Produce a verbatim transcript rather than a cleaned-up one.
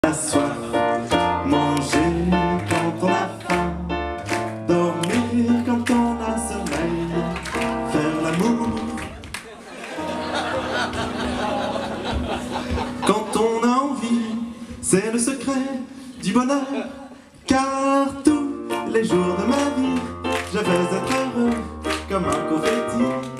La soif, manger quand on a faim, dormir quand on a sommeil, faire l'amour quand on a envie, c'est le secret du bonheur. Car tous les jours de ma vie, je veux être heureux comme un confetti.